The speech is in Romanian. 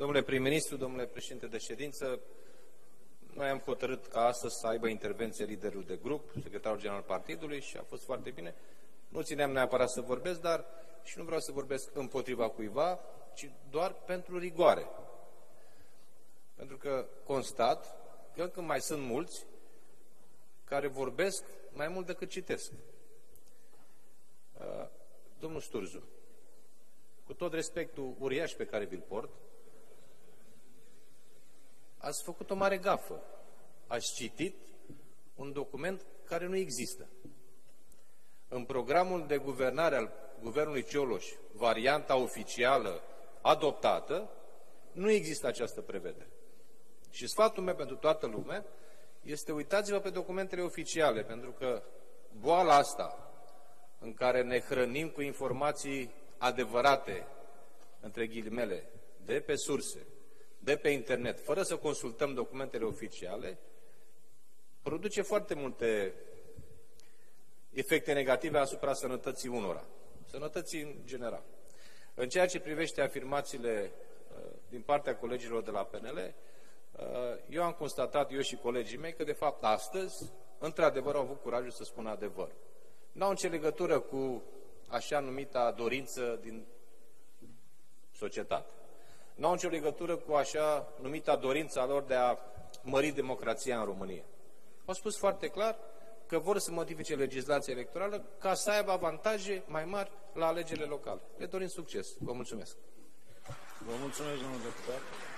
Domnule prim-ministru, domnule președinte de ședință, noi am hotărât ca astăzi să aibă intervenție liderul de grup, secretarul general partidului și a fost foarte bine. Nu țineam neapărat să vorbesc, dar și nu vreau să vorbesc împotriva cuiva, ci doar pentru rigoare. Pentru că constat că încă mai sunt mulți care vorbesc mai mult decât citesc. Domnul Sturzu, cu tot respectul uriaș pe care vi-l port, ați făcut o mare gafă. Ați citit un document care nu există. În programul de guvernare al guvernului Cioloș, varianta oficială adoptată, nu există această prevedere. Și sfatul meu pentru toată lumea este uitați-vă pe documentele oficiale, pentru că boala asta în care ne hrănim cu informații adevărate, între ghilimele, de pe surse, de pe internet, fără să consultăm documentele oficiale, produce foarte multe efecte negative asupra sănătății unora, sănătății în general. În ceea ce privește afirmațiile din partea colegilor de la PNL, eu am constatat, eu și colegii mei, că de fapt astăzi, într-adevăr, au avut curajul să spună adevărul. N-au nicio legătură cu așa numita dorință din societate. N-au nicio legătură cu așa numita dorință a lor de a mări democrația în România. Au spus foarte clar că vor să modifice legislația electorală ca să aibă avantaje mai mari la alegerile locale. Le dorim succes. Vă mulțumesc. Vă mulțumesc, domnul deputat.